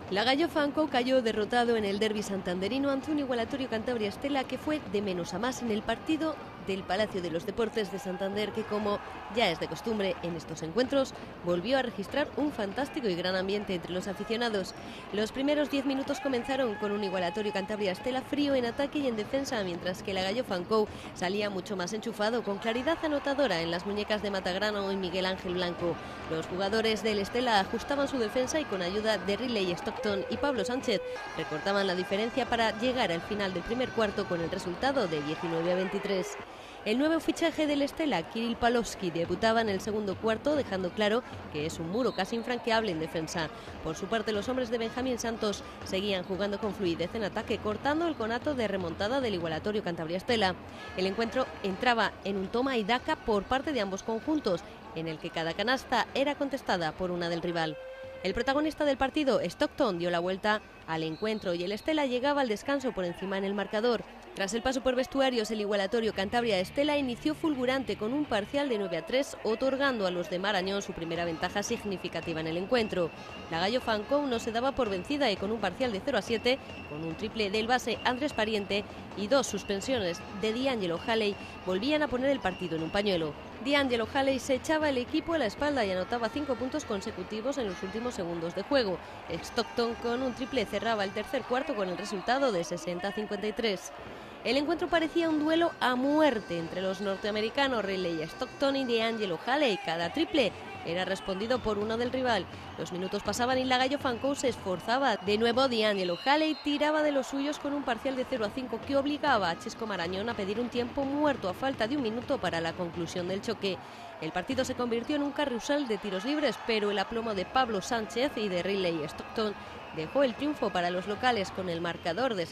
La Gallo Fanco cayó derrotado en el derbi santanderino ante un igualatorio Cantabria Estela que fue de menos a más en el partido del Palacio de los Deportes de Santander, que, como ya es de costumbre en estos encuentros, volvió a registrar un fantástico y gran ambiente entre los aficionados. Los primeros 10 minutos comenzaron con un igualatorio Cantabria Estela frío en ataque y en defensa, mientras que la Gallo Fanco salía mucho más enchufado, con claridad anotadora en las muñecas de Matagrano y Miguel Ángel Blanco. Los jugadores del Estela ajustaban su defensa y, con ayuda de Riley Stockton y Pablo Sánchez, recortaban la diferencia para llegar al final del primer cuarto con el resultado de 19-23. El nuevo fichaje del Estela, Kirill Palowski, debutaba en el segundo cuarto, dejando claro que es un muro casi infranqueable en defensa. Por su parte, los hombres de Benjamín Santos seguían jugando con fluidez en ataque, cortando el conato de remontada del igualatorio Cantabria Estela. El encuentro entraba en un toma y daca por parte de ambos conjuntos, en el que cada canasta era contestada por una del rival. El protagonista del partido, Stockton, dio la vuelta al encuentro y el Estela llegaba al descanso por encima en el marcador. Tras el paso por vestuarios, el igualatorio Cantabria Estela inició fulgurante con un parcial de 9-3, otorgando a los de Marañón su primera ventaja significativa en el encuentro. La Gallo Fanco no se daba por vencida y, con un parcial de 0-7, con un triple del base Andrés Pariente y 2 suspensiones de D'Angelo Halley, volvían a poner el partido en un pañuelo. D'Angelo Halley se echaba el equipo a la espalda y anotaba 5 puntos consecutivos en los últimos segundos de juego. Stockton, con un triple, cerraba el tercer cuarto con el resultado de 60-53. El encuentro parecía un duelo a muerte entre los norteamericanos Riley Stockton y D'Angelo Halley. Cada triple era respondido por uno del rival. Los minutos pasaban y la Gallo Fanco se esforzaba. De nuevo, D'Angelo Halley tiraba de los suyos con un parcial de 0-5 que obligaba a Chesco Marañón a pedir un tiempo muerto a falta de un minuto para la conclusión del choque. El partido se convirtió en un carrusel de tiros libres, pero el aplomo de Pablo Sánchez y de Riley Stockton dejó el triunfo para los locales con el marcador de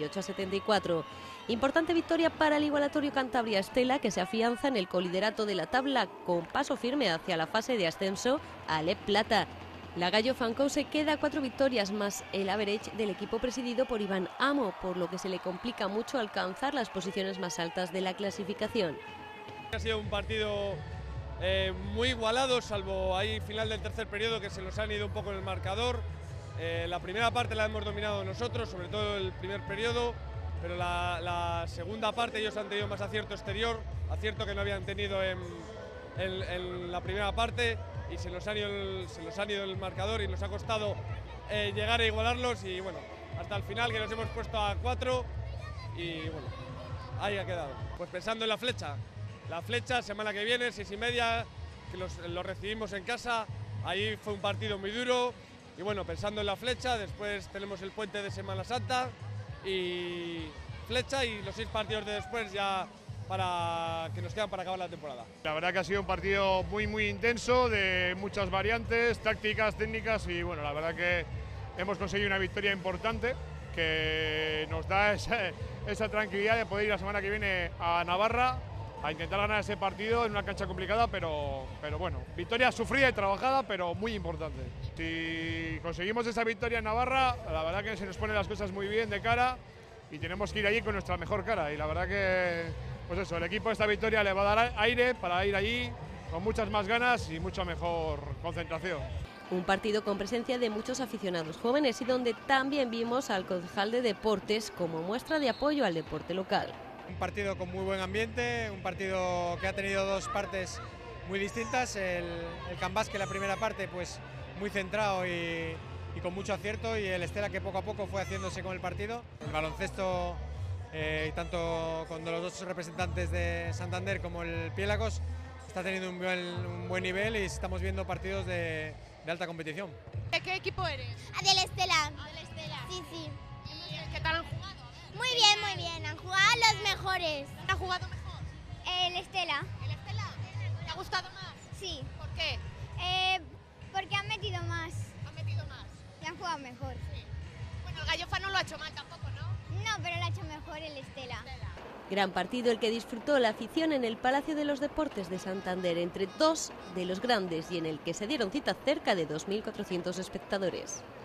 78-74. Importante victoria para el igualatorio Cantabria Estela, que se afianza en el coliderato de la tabla con paso firme hacia la fase de ascenso a Alep Plata. La Gallo Fanco se queda a 4 victorias más el average del equipo presidido por Iván Amo, por lo que se le complica mucho alcanzar las posiciones más altas de la clasificación. Ha sido un partido muy igualado, salvo ahí final del tercer periodo que se nos han ido un poco en el marcador. La primera parte la hemos dominado nosotros, sobre todo el primer periodo, pero la segunda parte ellos han tenido más acierto exterior, acierto que no habían tenido en la primera parte, y se nos han ido el marcador y nos ha costado llegar a igualarlos, y bueno, hasta el final, que nos hemos puesto a 4 y bueno, ahí ha quedado. Pues pensando en la flecha, semana que viene, 6:30, que lo recibimos en casa. Ahí fue un partido muy duro. Y bueno, pensando en la flecha, después tenemos el puente de Semana Santa y flecha, y los 6 partidos de después ya que nos quedan para acabar la temporada. La verdad que ha sido un partido muy intenso, de muchas variantes, tácticas, técnicas, y bueno, la verdad que hemos conseguido una victoria importante que nos da esa tranquilidad de poder ir la semana que viene a Navarra a intentar ganar ese partido en una cancha complicada, pero bueno, victoria sufrida y trabajada, pero muy importante. Si conseguimos esa victoria en Navarra, la verdad que se nos ponen las cosas muy bien de cara y tenemos que ir allí con nuestra mejor cara, y la verdad que, pues eso, el equipo esta victoria le va a dar aire para ir allí con muchas más ganas y mucha mejor concentración. Un partido con presencia de muchos aficionados jóvenes y donde también vimos al concejal de deportes como muestra de apoyo al deporte local. Un partido con muy buen ambiente, un partido que ha tenido 2 partes muy distintas. El Can Basket, la primera parte, pues muy centrado y con mucho acierto, y el Estela, que poco a poco fue haciéndose con el partido. El baloncesto, tanto con los 2 representantes de Santander como el Piélagos, está teniendo un buen nivel, y estamos viendo partidos de alta competición. ¿De qué equipo eres? Del Estela. Del Estela. Sí. ¿Qué tal han jugado? Muy bien. Han jugado los mejores. ¿Quién ha jugado mejor? El Estela. ¿El Estela? ¿Te ha gustado más? Sí. ¿Por qué? Porque han metido más. ¿Han metido más? Y han jugado mejor. Sí. Bueno, el Gallo Fan no lo ha hecho mal tampoco, ¿no? No, pero lo ha hecho mejor el Estela. Gran partido el que disfrutó la afición en el Palacio de los Deportes de Santander, entre 2 de los grandes, y en el que se dieron cita cerca de 2.400 espectadores.